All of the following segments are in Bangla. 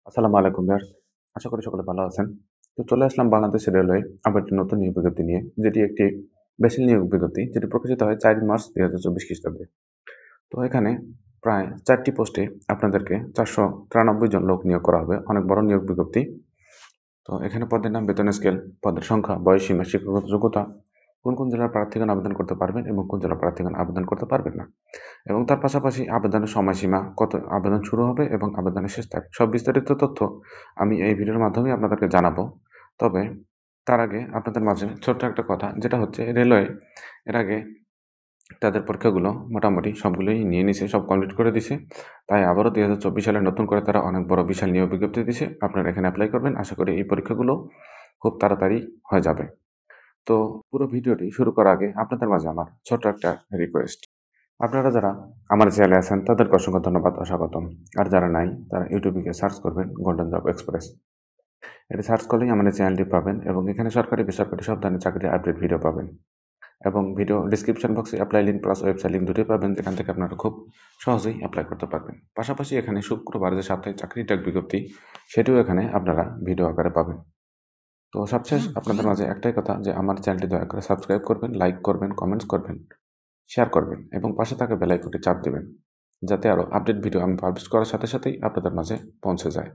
আসসালামু আলাইকুম ভিউয়ার্স। আশা করি সকলে ভালো আছেন। তো চলে আসলাম বাংলাদেশ রেলওয়ে আবার একটি নতুন নিয়োগ বিজ্ঞপ্তি নিয়ে, যেটি একটি বেসিক নিয়োগ বিজ্ঞপ্তি, যেটি প্রকাশিত হয় ৪ মার্চ ২০২৪ খ্রিস্টাব্দে। তো এখানে প্রায় ৪টি পোস্টে আপনাদেরকে ৪৯৩ জন লোক নিয়োগ করা হবে। অনেক বড় নিয়োগ বিজ্ঞপ্তি। তো এখানে পদের নাম, বেতন স্কেল, পদের সংখ্যা, বয়সসীমা, শিক্ষাগত যোগ্যতা, কোন জেলার প্রার্থীগণ আবেদন করতে পারবেন এবং কোন জেলার প্রার্থীগণ আবেদন করতে পারবেন না। এবং তার পাশাপাশি আবেদনের সময়সীমা, কত আবেদন শুরু হবে এবং আবেদনের শেষ তারিখ। সব বিস্তারিত তথ্য আমি এই ভিডিওর মাধ্যমে আপনাদেরকে জানাবো। তবে তার আগে আপনাদের মাঝে ছোট্ট একটা কথা, যেটা হচ্ছে রেলওয়ে এর আগে তাদের পরীক্ষাগুলো মোটামুটি সবগুলোই নিয়ে নিছে, সব কমপ্লিট করে দিছে। তাই আবারও ২০২৪ সালে নতুন করে তারা অনেক বড় বিশাল নিয়োগ বিজ্ঞপ্তি দিছে। আপনারা এখানে এপ্লাই করবেন। আশা করি এই পরীক্ষাগুলো খুব তাড়াতাড়ি হয়ে যাবে। তো পুরো ভিডিওটি শুরু করার আগে আপনাদের মাঝে আমার ছোট্ট একটা রিকোয়েস্ট। আপনারা যারা আমার চ্যানেলে আছেন তাদেরকে অসংখ্য ধন্যবাদ ও স্বাগতম। আর যারা নাই তারা ইউটিউবে গিয়ে সার্চ করবেন গোল্ডেন জব এক্সপ্রেস। এটা সার্চ করলেই আমাদের চ্যানেলটি পাবেন এবং এখানে সরকারি বেসরকারি সব ধরনের চাকরির আপডেট ভিডিও পাবেন। এবং ভিডিও ডিসক্রিপশন বক্সে apply link plus website link দুটোই পাবেন, যেখান থেকে আপনারা খুব সহজেই অ্যাপ্লাই করতে পারবেন। পাশাপাশি এখানে শুক্রবার যে সাপ্তাহিক চাকরি ডাক বিজ্ঞপ্তি, সেটিও এখানে আপনারা ভিডিও আকারে পাবেন। তো সবশেষ আপনাদের মাঝে একটাই কথা, যে আমার চ্যানেলটি দয়া করে সাবস্ক্রাইব করবেন, লাইক করবেন, কমেন্টস করবেন, শেয়ার করবেন এবং পাশে থাকা বেল আইকনটি চাপ দেবেন, যাতে আরও আপডেট ভিডিও আমি পাবলিশ করার সাথে সাথেই আপনাদের মাঝে পৌঁছে যায়।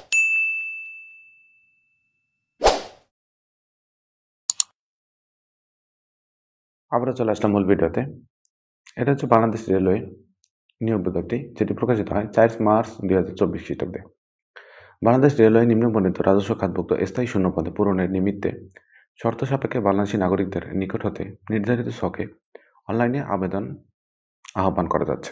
আবারও চলে আসলাম মূল ভিডিওতে। এটা হচ্ছে বাংলাদেশ রেলওয়ে নিয়োগ বিজ্ঞপ্তি, যেটি প্রকাশিত হয় ৪ মার্চ ২০২৪ খ্রিস্টাব্দে। বাংলাদেশ রেলওয়ে নিম্নবর্ণিত রাজস্ব খাতভুক্ত স্থায়ী শূন্যপদে পূরণের নিমিত্তে শর্ত সাপেক্ষে বাংলাদেশী নাগরিকদের নিকট হতে নির্ধারিত ছকে অনলাইনে আবেদন আহ্বান করা যাচ্ছে।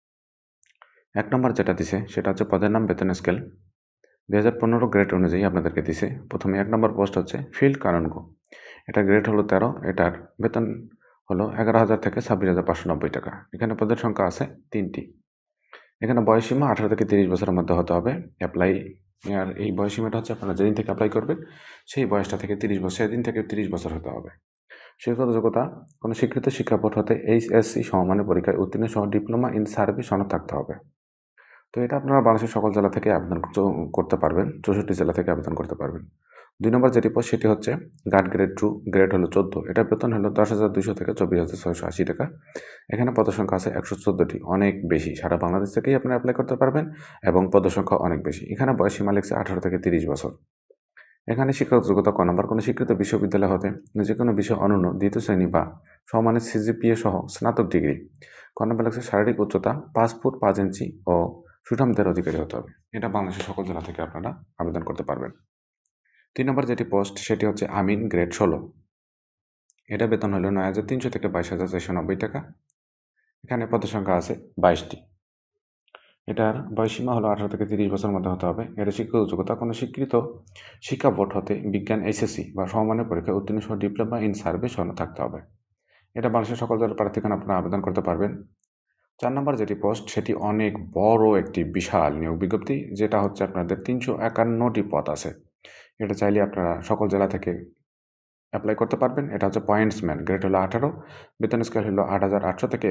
১ নম্বর যেটা দিছে সেটা হচ্ছে পদের নাম, বেতন স্কেল ২০১৫ গ্রেড অনুযায়ী আপনাদেরকে দিছে। প্রথমে ১ নম্বর পোস্ট হচ্ছে ফিল্ড কানুনগো। এটা গ্রেড হলো ১৩, এটার বেতন হলো ১১,০০০ থেকে ২৬,৫৯০ টাকা। এখানে পদের সংখ্যা আছে ৩টি। এখানে বয়সসীমা ১৮ থেকে ৩০ বছরের মধ্যে হতে হবে। অ্যাপ্লাই আর এই বয়সসীমাটা হচ্ছে আপনারা যেদিন থেকে অ্যাপ্লাই করবেন সেই বয়সটা থেকে ৩০ বছর, সেদিন থেকে ৩০ বছর হতে হবে। শিক্ষাগত যোগ্যতা, কোনো স্বীকৃত শিক্ষা বোর্ড হতে এইচএসসি সমমানের পরীক্ষায় উত্তীর্ণ সহ ডিপ্লোমা ইন সার্ভিস সনদ থাকতে হবে। তো এটা আপনারা বাংলাদেশের সকল জেলা থেকে আবেদন করতে পারবেন, ৬৪ জেলা থেকে আবেদন করতে পারবেন। ২ নম্বর যেটি পোস্ট সেটি হচ্ছে গার্ড গ্রেড 2, গ্রেড হলো ১৪, এটার বেতন হলো ১০,২০০ থেকে ২৪,৬৮০ টাকা। এখানে পদসংখ্যা আছে ১১৪টি, অনেক বেশি। সারা বাংলাদেশ থেকেই আপনারা অ্যাপ্লাই করতে পারবেন এবং পদসংখ্যা অনেক বেশি। এখানে বয়সসীমা লিখছে ১৮ থেকে ৩০ বছর। এখানে শিক্ষাগত যোগ্যতা ক নম্বর, কোনো স্বীকৃত বিশ্ববিদ্যালয় হতে যে কোনো বিষয় অনন্য দ্বিতীয় শ্রেণী বা সমমানের সিজিপিএ সহ স্নাতক ডিগ্রি। ক নম্বর লাগছে শারীরিক উচ্চতা ৫ ফুট ৫ ইঞ্চি ও সুঠামদের অধিকারী হতে হবে। এটা বাংলাদেশের সকল জেলা থেকে আপনারা আবেদন করতে পারবেন। ৩ নম্বর যেটি পোস্ট সেটি হচ্ছে আমিন, গ্রেড ১৬। এটা বেতন হলো ৯,৩০০ থেকে ২২,৪৯০ টাকা। এখানে পদসংখ্যা আছে ২২টি। এটার বয়সসীমা হলো ১৮ থেকে ৩০ বছরের মধ্যে হতে হবে। এর শিক্ষাগত যোগ্যতা, কোনো স্বীকৃত শিক্ষা বোর্ড হতে বিজ্ঞান এইচএসসি বা সমমানের পরীক্ষায় উত্তীর্ণ সহ ডিপ্লোমা ইন সার্ভিস সনদ থাকতে হবে। এটা বাংলাদেশের সকল জেলার প্রার্থীগণ আপনারা আবেদন করতে পারবেন। ৪ নম্বর যেটি পোস্ট সেটি অনেক বড় একটি বিশাল নিয়োগ বিজ্ঞপ্তি, যেটা হচ্ছে আপনাদের ৩৫১টি পদ আছে। এটা চাইলে আপনারা সকল জেলা থেকে অ্যাপ্লাই করতে পারবেন। এটা হচ্ছে পয়েন্টসম্যান, গ্রেড হলো ১৮, বেতন স্কেল হলো ৮,৮০০ থেকে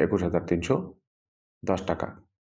২১,৩১০ টাকা।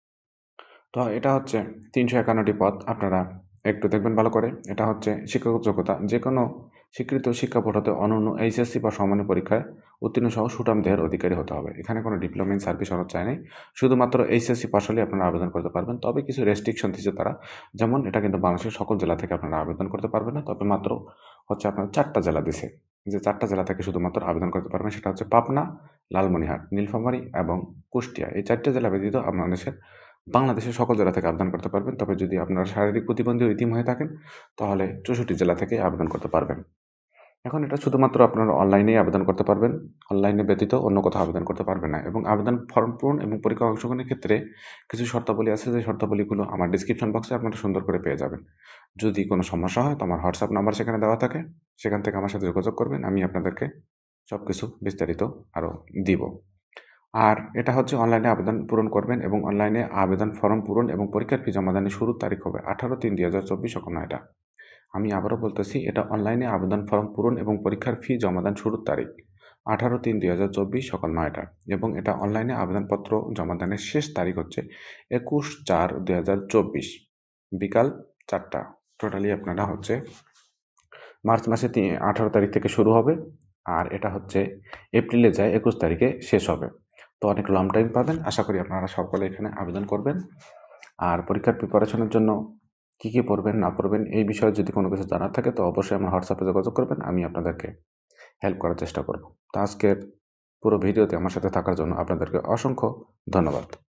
তো এটা হচ্ছে ৩৫১টি পদ। আপনারা একটু দেখবেন ভালো করে। এটা হচ্ছে শিক্ষাগত যোগ্যতা, যে কোনো স্বীকৃত শিক্ষা বোর্ড হতে অনন্য এইচএসসি বা সমমানের পরীক্ষায় উত্তীর্ণ সহ সুঠাম দেহের অধিকারী হতে হবে। এখানে কোনো ডিপ্লোমা ইন সার্ভিস সনদ চাই নাই। শুধুমাত্র এইচএসসি পাস হলেই আপনারা আবেদন করতে পারবেন। তবে কিছু রেস্ট্রিকশন দিয়েছে তারা। যেমন এটা কিন্তু বাংলাদেশের সকল জেলা থেকে আপনারা আবেদন করতে পারবেন না। তবে মাত্র হচ্ছে আপনার ৪টা জেলা দিছে। যে ৪টা জেলা থেকে শুধুমাত্র আবেদন করতে পারবেন, সেটা হচ্ছে পাবনা, লালমনিরহাট, নীলফামারী এবং কুষ্টিয়া। এই ৪টে জেলা ব্যতীত বাংলাদেশের সকল জেলা থেকে আবেদন করতে পারবেন। তবে যদি আপনারা শারীরিক প্রতিবন্ধী ও ইতিম হয়ে থাকেন, তাহলে ৬৪ জেলা থেকে আবেদন করতে পারবেন। এখন এটা শুধুমাত্র আপনারা অনলাইনেই আবেদন করতে পারবেন। অনলাইনে ব্যতীত অন্য কোথাও আবেদন করতে পারবেন না। এবং আবেদন ফর্ম পূরণ এবং পরীক্ষায় অংশগ্রহণের ক্ষেত্রে কিছু শর্তাবলী আছে, যে শর্তাবলীগুলো আমার ডিসক্রিপশন বক্সে আপনারা সুন্দর করে পেয়ে যাবেন। যদি কোনো সমস্যা হয় তো আমার হোয়াটসঅ্যাপ নাম্বার সেখানে দেওয়া থাকে। সেখান থেকে আমার সাথে যোগাযোগ করবেন। আমি আপনাদেরকে সবকিছু বিস্তারিত আরও দিব। আর এটা হচ্ছে অনলাইনে আবেদন পূরণ করবেন এবং অনলাইনে আবেদন ফর্ম পূরণ এবং পরীক্ষার ফি জমাদানের শুরুর তারিখ হবে ১৮/৩/২০২৪ সকাল ৯টা। আমি আবারও বলতেছি, এটা অনলাইনে আবেদন ফর্ম পূরণ এবং পরীক্ষার ফি জমাদান শুরুর তারিখ ১৮/৩/২০২৪ সকাল ৯টা এবং এটা অনলাইনে আবেদনপত্র জমাদানের শেষ তারিখ হচ্ছে ২১/৪/২০২৪ বিকাল 4টা। টোটালি আপনারা হচ্ছে মার্চ মাসে 18 তারিখ থেকে শুরু হবে, আর এটা হচ্ছে এপ্রিলে যায় 21 তারিখে শেষ হবে। তো অনেক লং টাইম পাবেন। আশা করি আপনারা সকলে এখানে আবেদন করবেন। আর পরীক্ষার প্রিপারেশনের জন্য কী পড়বেন না পড়বেন এই বিষয়ে যদি কোনো কিছু জানার থাকে তো অবশ্যই আমার হোয়াটসঅ্যাপে যোগাযোগ করবেন, আমি আপনাদেরকে হেল্প করার চেষ্টা করব। তো আজকের পুরো ভিডিওতে আমার সাথে থাকার জন্য আপনাদেরকে অসংখ্য ধন্যবাদ।